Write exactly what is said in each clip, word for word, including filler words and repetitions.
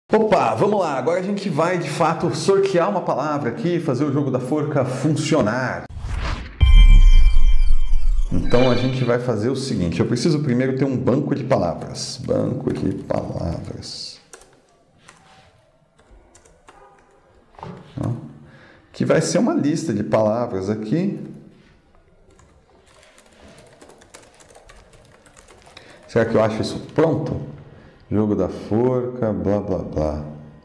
Opa, vamos lá, agora a gente vai de fato sortear uma palavra aqui, fazer o jogo da forca funcionar. Então a gente vai fazer o seguinte, eu preciso primeiro ter um banco de palavras. Banco de palavras. Que vai ser uma lista de palavras aqui. Será que eu acho isso pronto? Jogo da forca, blá blá blá.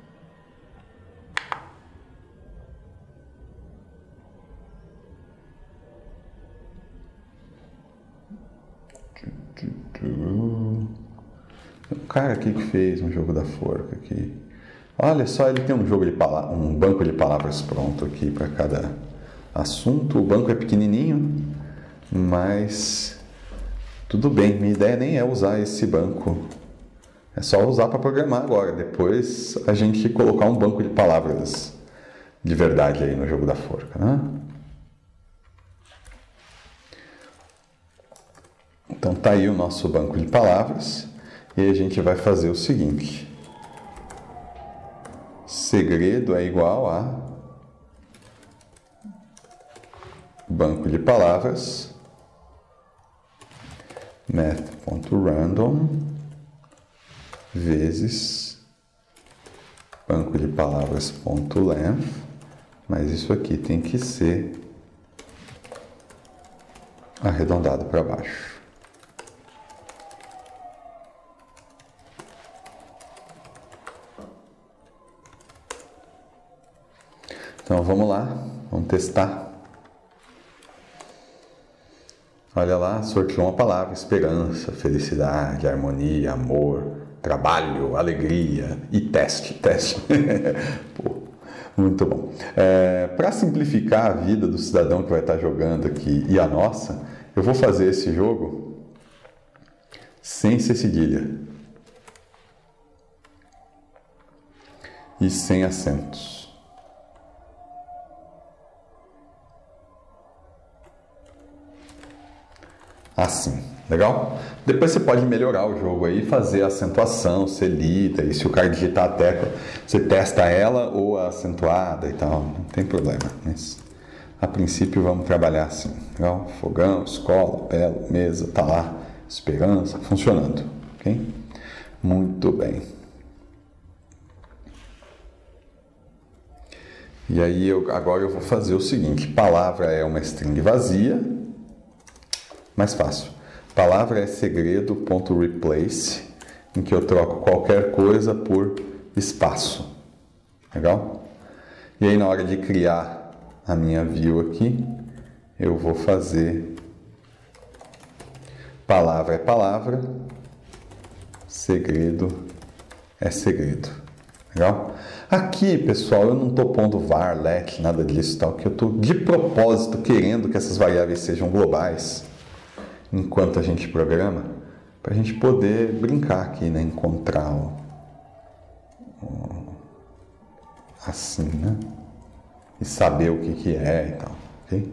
O cara aqui que fez um jogo da forca aqui. Olha só, ele tem um jogo de palavras, um banco de palavras pronto aqui para cada assunto. O banco é pequenininho, mas tudo bem. Minha ideia nem é usar esse banco. É só usar para programar agora. Depois a gente colocar um banco de palavras de verdade aí no jogo da forca, né? Então tá aí o nosso banco de palavras e a gente vai fazer o seguinte. Segredo é igual a banco de palavras math.random vezes banco de palavras.length, mas isso aqui tem que ser arredondado para baixo. Então vamos lá, vamos testar. Olha lá, sorteou uma palavra: esperança, felicidade, harmonia, amor, trabalho, alegria e teste. Teste. Pô, muito bom. É, para simplificar a vida do cidadão que vai estar jogando aqui e a nossa, eu vou fazer esse jogo sem C cedilha e sem acentos. Assim, legal? Depois você pode melhorar o jogo aí, fazer a acentuação, você lida, e se o cara digitar a tecla, você testa ela ou a acentuada e tal, não tem problema. Mas a princípio vamos trabalhar assim, legal? Fogão, escola, belo, mesa, tá lá, esperança, funcionando, ok? Muito bem. E aí eu, agora eu vou fazer o seguinte, palavra é uma string vazia. Mais fácil. Palavra é segredo.replace, em que eu troco qualquer coisa por espaço. Legal? E aí na hora de criar a minha view aqui, eu vou fazer palavra é palavra, segredo é segredo. Legal? Aqui, pessoal, eu não estou pondo var, let, nada disso, tal, que eu estou de propósito querendo que essas variáveis sejam globais enquanto a gente programa, para a gente poder brincar aqui, né? Encontrar o, o, assim, né? E saber o que, que é e tal, ok?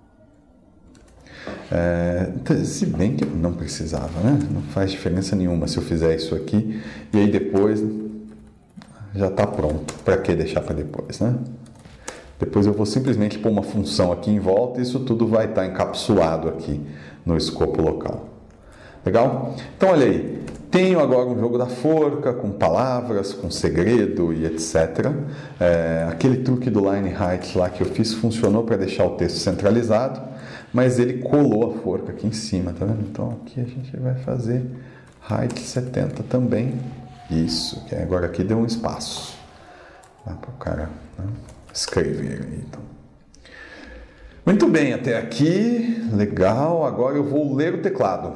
É, se bem que não precisava, né? Não faz diferença nenhuma se eu fizer isso aqui e aí depois já está pronto. Para que deixar para depois, né? Depois eu vou simplesmente pôr uma função aqui em volta e isso tudo vai estar encapsulado aqui no escopo local. Legal? Então, olha aí. Tenho agora um jogo da forca com palavras, com segredo e etcétera. É, aquele truque do line height lá que eu fiz funcionou para deixar o texto centralizado, mas ele colou a forca aqui em cima, tá vendo? Então, aqui a gente vai fazer height setenta também. Isso, que agora aqui deu um espaço. Dá para o cara, né, escrever aí, então. Muito bem, até aqui, legal. Agora eu vou ler o teclado.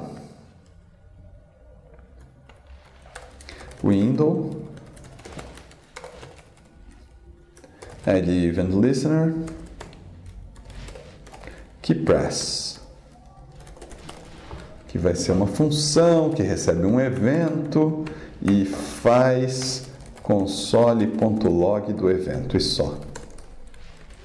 Window, add event listener, keypress, que vai ser uma função que recebe um evento e faz console.log do evento, e só.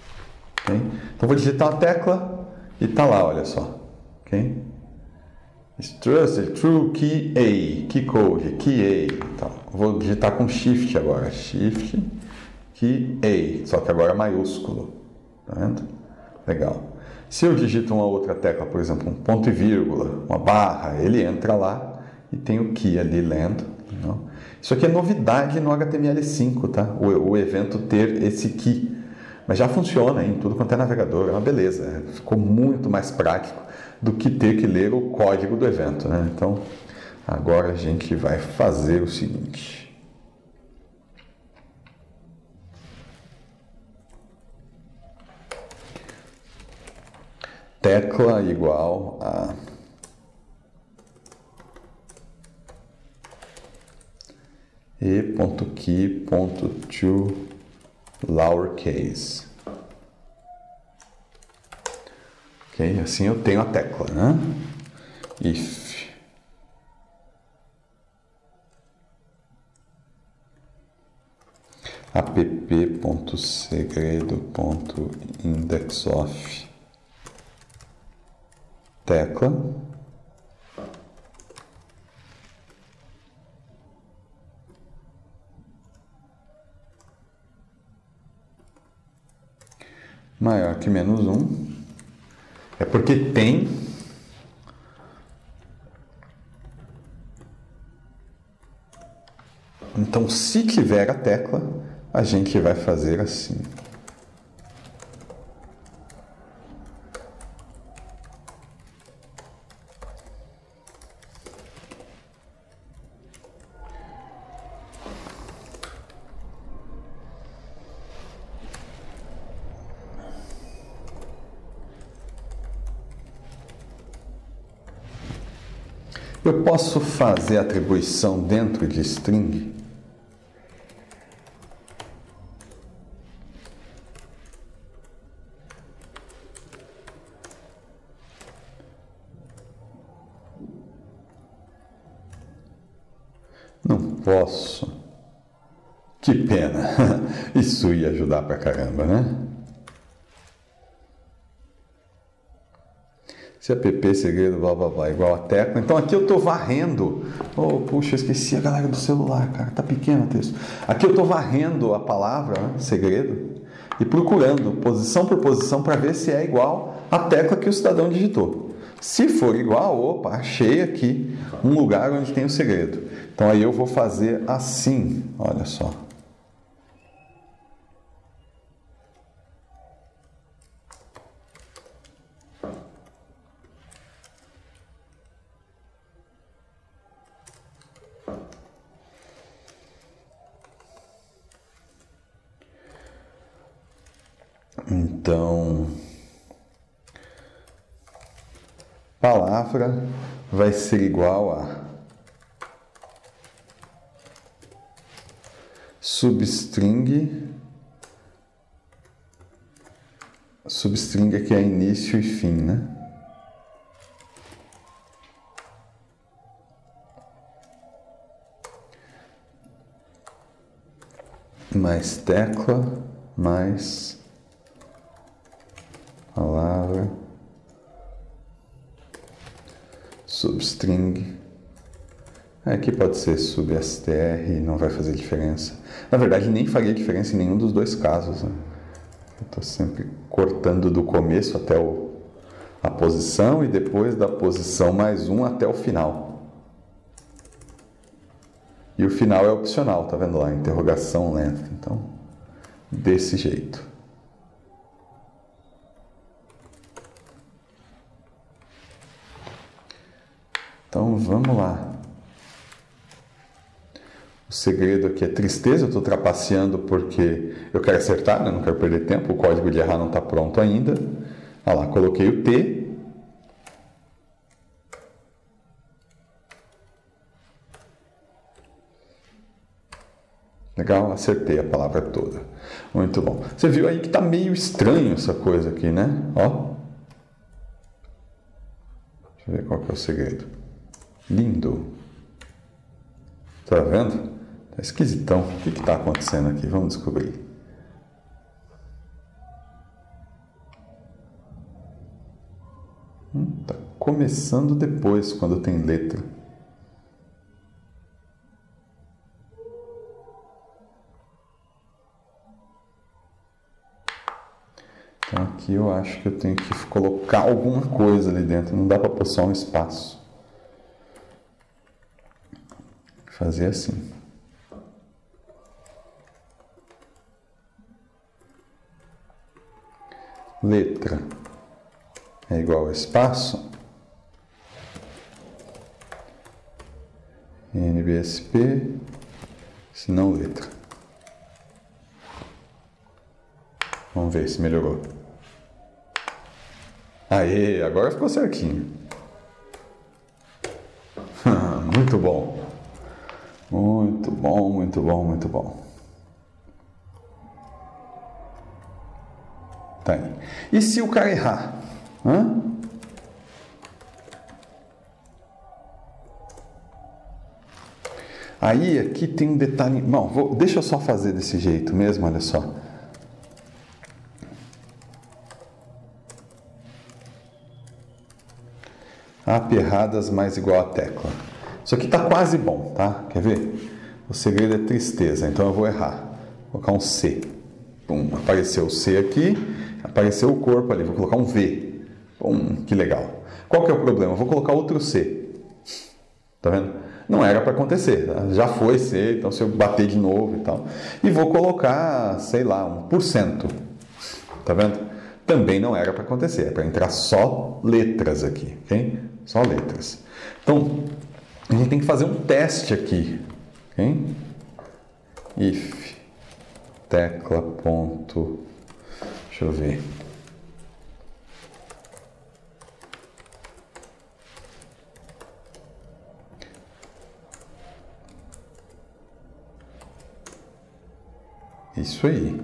Okay? Então vou digitar a tecla e tá lá, olha só. Okay? Trusted True Key A, Key Code, Key A. Então, vou digitar com Shift agora. Shift, Key A. Só que agora é maiúsculo. Tá vendo? Legal. Se eu digito uma outra tecla, por exemplo, um ponto e vírgula, uma barra, ele entra lá e tem o key ali lendo. Não? Isso aqui é novidade no H T M L cinco, tá? O, o evento ter esse key. Mas já funciona em tudo quanto é navegador, é uma beleza. Ficou muito mais prático do que ter que ler o código do evento, né? Então, agora a gente vai fazer o seguinte. Tecla igual a e.key.to lowercase. Ok, assim eu tenho a tecla, né? If app.segredo.indexOf tecla maior que menos um, é porque tem então se tiver a tecla a gente vai fazer assim. Eu posso fazer atribuição dentro de string? Não posso. Que pena. Isso ia ajudar pra caramba, né? Se app segredo blá blá blá igual a tecla. Então aqui eu estou varrendo. Oh, puxa, eu esqueci a galera do celular, cara. Tá pequeno o texto. Aqui eu estou varrendo a palavra, né, segredo, e procurando posição por posição para ver se é igual à tecla que o cidadão digitou. Se for igual, opa, achei aqui um lugar onde tem o segredo. Então aí eu vou fazer assim, olha só. Então, palavra vai ser igual a substring, substring aqui é início e fim, né? Mais tecla, mais palavra, substring, aqui pode ser substr, não vai fazer diferença. Na verdade, nem faria diferença em nenhum dos dois casos, né? Eu estou sempre cortando do começo até o, a posição e depois da posição mais um até o final. E o final é opcional, tá vendo lá? Interrogação length. Então, desse jeito. Então, vamos lá. O segredo aqui é tristeza. Eu estou trapaceando porque eu quero acertar, né? Não quero perder tempo. O código de errar não está pronto ainda. Olha lá, coloquei o T. Legal, acertei a palavra toda. Muito bom. Você viu aí que está meio estranho essa coisa aqui, né? Ó. Deixa eu ver qual que é o segredo. Lindo. Tá vendo? Tá esquisitão. O que está acontecendo aqui? Vamos descobrir. Hum, tá começando depois, quando tem letra. Então aqui eu acho que eu tenho que colocar alguma coisa ali dentro. Não dá para pôr só um espaço. Fazer assim. Letra é igual a espaço. N B S P, se não letra. Vamos ver se melhorou. Aê, agora ficou certinho. Muito bom. Muito bom, muito bom, muito bom. Tá aí. E se o cara errar? Hã? Aí aqui tem um detalhe. Bom, vou, deixa eu só fazer desse jeito mesmo, olha só. Aperradas mais igual a tecla. Isso aqui tá quase bom, tá? Quer ver? O segredo é tristeza, então eu vou errar. Vou colocar um C. Pum, apareceu o C aqui, apareceu o corpo ali, vou colocar um V. Pum, que legal. Qual que é o problema? Eu vou colocar outro C. Tá vendo? Não era para acontecer, tá? Já foi C, então se eu bater de novo e tal. E vou colocar, sei lá, um por cento. Tá vendo? Também não era para acontecer, é para entrar só letras aqui, ok? Só letras. Então, a gente tem que fazer um teste aqui, ok? If tecla ponto, deixa eu ver. Isso aí.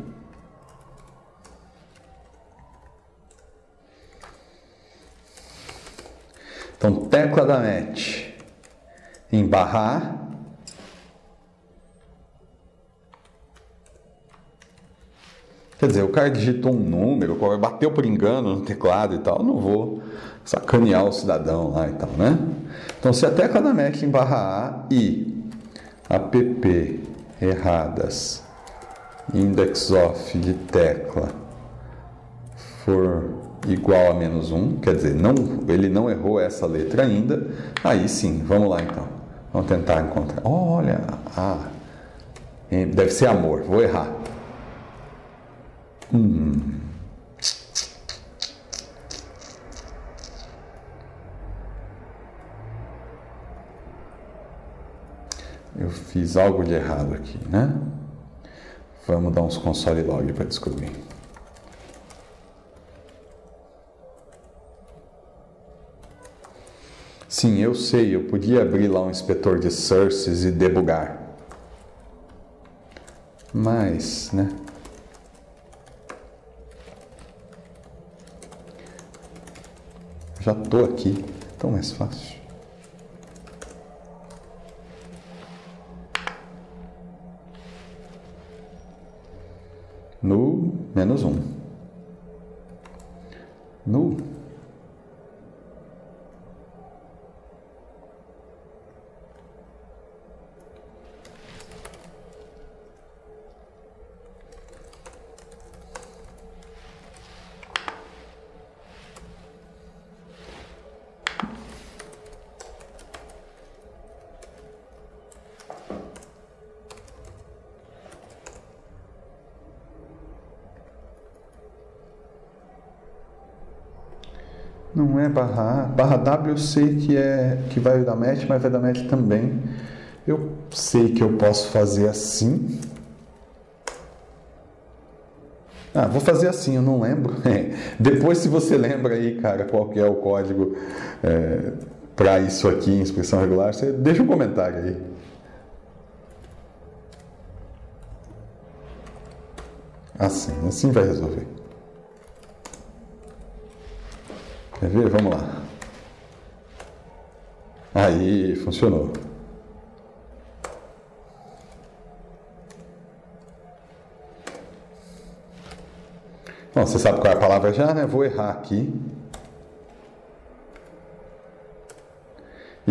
Então, tecla da match em barra A. Quer dizer, o cara digitou um número, bateu por engano no teclado e tal, eu não vou sacanear o cidadão lá e tal, né? Então, se a tecla da match em barra A e app erradas index of de tecla for igual a menos um, quer dizer, não, ele não errou essa letra ainda, aí sim, vamos lá então. Vamos tentar encontrar. Olha, ah, deve ser amor, vou errar. Hum. Eu fiz algo de errado aqui, né? Vamos dar uns console log para descobrir. Sim, eu sei, eu podia abrir lá um inspetor de sources e debugar. Mas, né? Já tô aqui, tão mais fácil. No menos um. No. Não é barra A. Barra W eu sei que, é, que vai dar match, mas vai dar match também. Eu sei que eu posso fazer assim. Ah, vou fazer assim, eu não lembro. Depois, se você lembra aí, cara, qual que é o código é, para isso aqui em expressão regular, você deixa um comentário aí. Assim, assim vai resolver. Quer ver? Vamos lá. Aí, funcionou. Bom, você sabe qual é a palavra já, né? Vou errar aqui.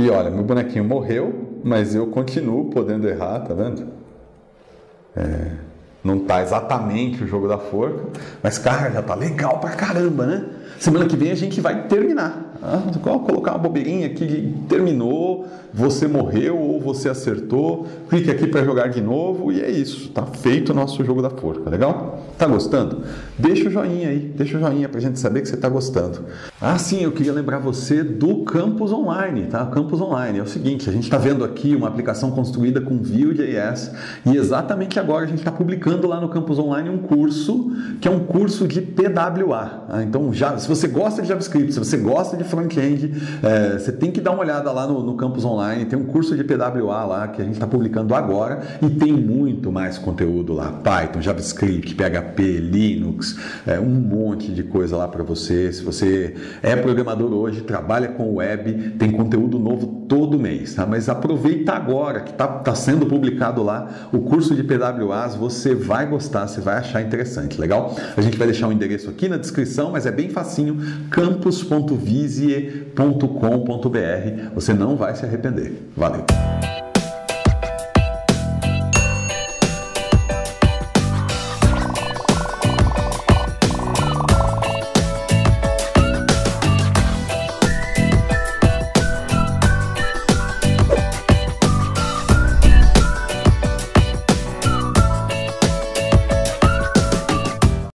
E olha, meu bonequinho morreu, mas eu continuo podendo errar, tá vendo? É, não tá exatamente o jogo da forca, mas cara, já tá legal pra caramba, né? Semana que vem a gente vai terminar. Ah, colocar uma bobeirinha aqui que terminou, você morreu ou você acertou, clique aqui para jogar de novo e é isso, tá feito o nosso jogo da forca, legal? Tá gostando? Deixa o joinha aí, deixa o joinha pra gente saber que você tá gostando. Ah sim, eu queria lembrar você do Campus Online, tá? Campus Online é o seguinte, a gente tá vendo aqui uma aplicação construída com Vue.js e exatamente agora a gente está publicando lá no Campus Online um curso que é um curso de P W A. Tá? Então, já, se você gosta de JavaScript, se você gosta de front-end, é, você tem que dar uma olhada lá no, no Campus Online, tem um curso de P W A lá que a gente está publicando agora e tem muito mais conteúdo lá, Python, JavaScript, P H P, Linux, é, um monte de coisa lá para você. Se você é programador hoje, trabalha com web, tem conteúdo novo todo mês, tá? Mas aproveita agora que está tá sendo publicado lá o curso de P W As, você vai gostar, você vai achar interessante, legal? A gente vai deixar o endereço aqui na descrição, mas é bem facinho, campus ponto vizie ponto com ponto br. Você não vai se arrepender. Valeu!